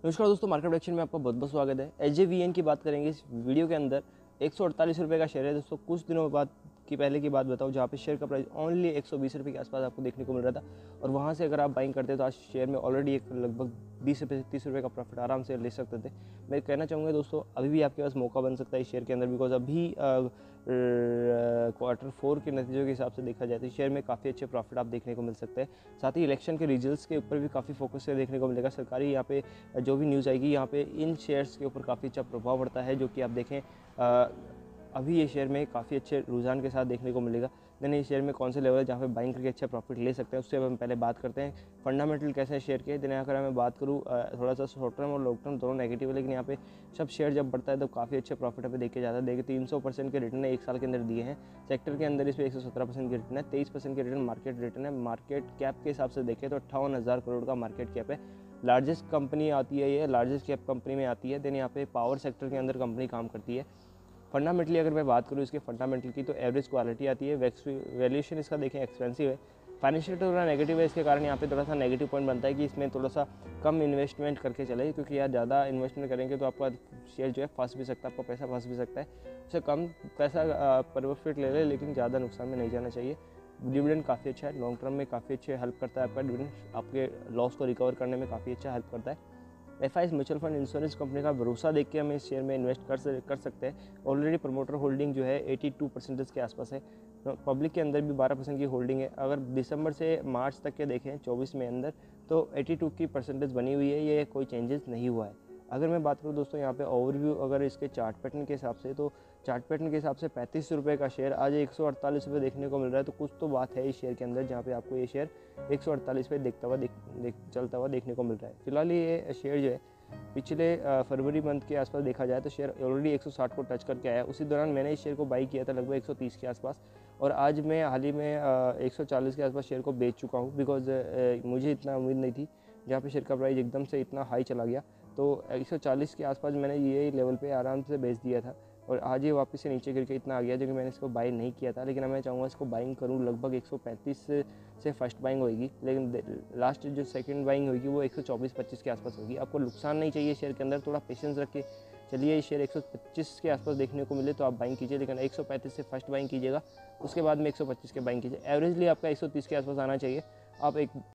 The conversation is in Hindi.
नमस्कार दोस्तों, मार्केट प्रेडिक्शन में आपका बहुत बहुत स्वागत है। एसजेवीएन की बात करेंगे इस वीडियो के अंदर। 148 रुपये का शेयर है दोस्तों। कुछ दिनों बाद की पहले की बात बताऊं, जहाँ पे शेयर का प्राइस ओनली 120 रुपये के आसपास आपको देखने को मिल रहा था, और वहाँ से अगर आप बाइंग करते तो आज शेयर में ऑलरेडी एक लगभग 20 रुपये से 30 रुपये का प्रॉफिट आराम से ले सकते थे। मैं कहना चाहूँगा दोस्तों, अभी भी आपके पास मौका बन सकता है इस शेयर के अंदर, बिकॉज अभी Q4 के नतीजों के हिसाब से देखा जाए तो शेयर में काफ़ी अच्छे प्रॉफिट आप देखने को मिल सकते हैं। साथ ही इलेक्शन के रिजल्ट्स के ऊपर भी काफ़ी फोकस से देखने को मिलेगा। सरकारी यहाँ पे जो भी न्यूज़ आएगी, यहाँ पे इन शेयर्स के ऊपर काफ़ी अच्छा प्रभाव पड़ता है, जो कि आप देखें अभी ये शेयर में काफ़ी अच्छे रुझान के साथ देखने को मिलेगा। देन इस शेयर में कौन से लेवल है जहाँ पे बाइंग करके अच्छा प्रॉफिट ले सकते हैं, उससे हम पहले बात करते हैं फंडामेंटल कैसे है शेयर के। देन अगर मैं बात करूँ थोड़ा सा शॉर्ट टर्म और लॉन्ग टर्म दोनों नेगेटिव है, लेकिन यहाँ पे सब शेयर जब बढ़ता है तो काफ़ी अच्छे प्रॉफिट हमें देखे जाता है। देखिए 300% के रिटर्न एक साल के अंदर दिए हैं। सेक्टर के अंदर इस पर 117% के रिटर्न है, 23% के रिटर्न मार्केट रिटर्न है। मार्केट कैप के हिसाब से देखें तो 58,000 करोड़ का मार्केट कैप है। लार्जेस्ट कंपनी आती है, ये लार्जेस्ट कैप कंपनी में आती है। देन यहाँ पे पावर सेक्टर के अंदर कंपनी काम करती है। फंडामेंटली अगर मैं बात करूँ इसके फंडामेंटल की, तो एवरेज क्वालिटी आती है। वैल्यूएशन इसका देखें एक्सपेंसिव है। फाइनेंशियल थोड़ा नेगेटिव है, इसके कारण यहाँ पे थोड़ा सा नेगेटिव पॉइंट बनता है कि इसमें थोड़ा सा कम इन्वेस्टमेंट करके चले, क्योंकि यार ज़्यादा इन्वेस्टमेंट करेंगे तो आपका शेयर जो है फंस भी सकता है, आपका पैसा फंस भी सकता है। उससे कम पैसा प्रॉफिट ले ले, लेकिन ज़्यादा नुकसान में नहीं जाना चाहिए। डिविडेंड काफ़ी अच्छा है, लॉन्ग टर्म में काफ़ी अच्छे हेल्प करता है। आपका डिविडेंड आपके लॉस को रिकवर करने में काफ़ी अच्छा हेल्प करता है। FIs mutual fund insurance company का भरोसा देख के हम इस शेयर में इन्वेस्ट कर सकते हैं। ऑलरेडी प्रमोटर होल्डिंग जो है 82% के आसपास है। पब्लिक के अंदर भी 12% की होल्डिंग है। अगर दिसंबर से मार्च तक के देखें 24 में अंदर, तो 82 की परसेंटेज बनी हुई है, ये कोई चेंजेस नहीं हुआ है। अगर मैं बात करूँ दोस्तों यहाँ पे ओवरव्यू अगर इसके चार्ट पैटर्न के हिसाब से, तो चार्ट पैटर्न के हिसाब से 35 रुपये का शेयर आज 148 रुपये देखने को मिल रहा है। तो कुछ तो बात है इस शेयर के अंदर, जहाँ पे आपको ये शेयर 148 पे चलता हुआ देखने को मिल रहा है। फिलहाल ये शेयर जो है पिछले फरवरी मंथ के आसपास देखा जाए तो शेयर ऑलरेडी 160 को टच करके आया। उसी दौरान मैंने इस शेयर को बाई किया था लगभग 130 के आसपास, और आज मैं हाल ही में 140 के आसपास शेयर को बेच चुका हूँ, बिकॉज मुझे इतना उम्मीद नहीं थी। जहाँ पे शेयर का प्राइस एकदम से इतना हाई चला गया, तो 140 के आसपास मैंने ये लेवल पे आराम से बेच दिया था, और आज ये वापस से नीचे गिर के इतना आ गया, जो कि मैंने इसको बाई नहीं किया था। लेकिन मैं चाहूँगा इसको बाइंग करूँ। लगभग 135 से फर्स्ट बाइंग होगी, लेकिन लास्ट जो सेकंड बाइंग होगी वो 124-25 के आसपास होगी। आपको नुकसान नहीं चाहिए शेयर के अंदर, थोड़ा पेशेंस रख के चलिए। शेयर 125 के आसपास देखने को मिले तो आप बाइंग कीजिए, लेकिन 135 से फर्स्ट बाइंग कीजिएगा, उसके बाद में 125 के बाइंग कीजिए। एवरेजली आपका 130 के आसपास आना चाहिए। आप एक